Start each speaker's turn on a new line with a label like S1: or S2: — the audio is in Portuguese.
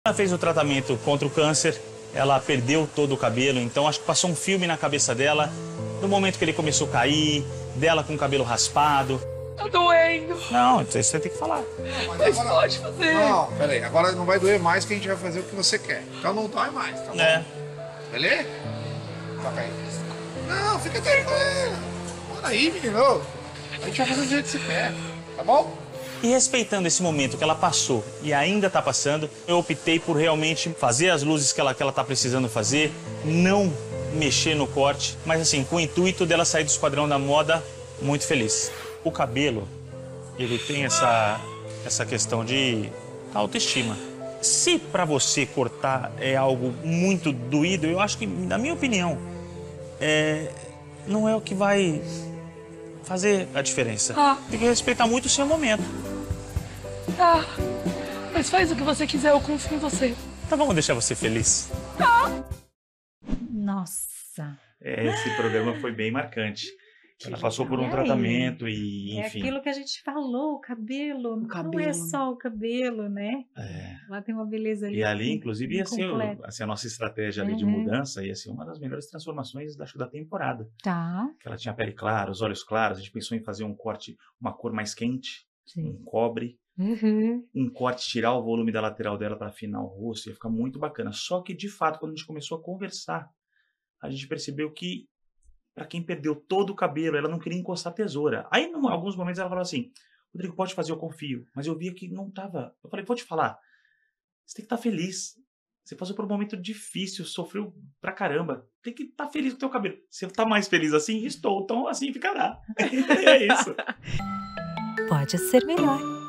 S1: Ela fez o tratamento contra o câncer, ela perdeu todo o cabelo, então acho que passou um filme na cabeça dela, no momento que ele começou a cair, dela com o cabelo raspado.
S2: Tá doendo.
S1: Não, isso você tem que falar.
S2: Mas pode fazer.
S3: Não, peraí, agora não vai doer mais que a gente vai fazer o que você quer. Então não dói mais, tá bom?
S1: É.
S3: Beleza? Toca aí. Não, fica tranquilo. Bora aí, menino. A gente vai fazer do jeito que você quer, tá bom?
S1: E respeitando esse momento que ela passou e ainda está passando, eu optei por realmente fazer as luzes que ela tá precisando fazer, não mexer no corte, mas assim, com o intuito dela sair do Esquadrão da Moda muito feliz. O cabelo, ele tem essa questão de autoestima. Se para você cortar é algo muito doído, eu acho que, na minha opinião, não é o que vai fazer a diferença. Tem que respeitar muito o seu momento.
S2: Tá. Mas faz o que você quiser, eu confio em você.
S1: Então vamos deixar você feliz.
S4: Nossa.
S1: Esse programa foi bem marcante. Ela passou por um tratamento e, enfim.
S4: É aquilo que a gente falou, o cabelo. Não é só o cabelo, né? Ela tem uma beleza ali.
S1: E ali, inclusive, ia ser
S4: incompleta.
S1: a nossa estratégia ali de mudança, ia ser uma das melhores transformações da temporada.
S4: Tá.
S1: Que ela tinha a pele clara, os olhos claros, a gente pensou em fazer um corte, uma cor mais quente,
S4: Sim.
S1: um cobre.
S4: Uhum.
S1: Um corte, tirar o volume da lateral dela para afinar o rosto, ia ficar muito bacana. Só que, de fato, quando a gente começou a conversar, a gente percebeu que, para quem perdeu todo o cabelo, ela não queria encostar a tesoura. Aí, em alguns momentos, ela falou assim, Rodrigo, pode fazer, eu confio. Mas eu via que não tava. Eu falei, vou te falar, você tem que estar feliz. Você passou por um momento difícil, sofreu pra caramba. Tem que estar feliz com o teu cabelo. Se eu tá mais feliz assim, estou. Então, assim ficará. É isso.
S5: Pode ser melhor.